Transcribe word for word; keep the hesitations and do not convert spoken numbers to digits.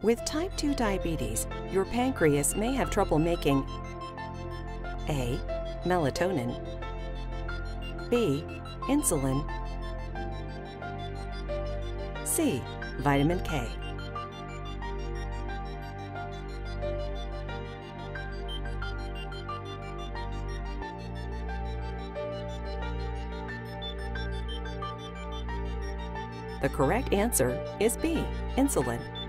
With type two diabetes, your pancreas may have trouble making A. Melatonin, B. Insulin, C. Vitamin K. The correct answer is B. Insulin.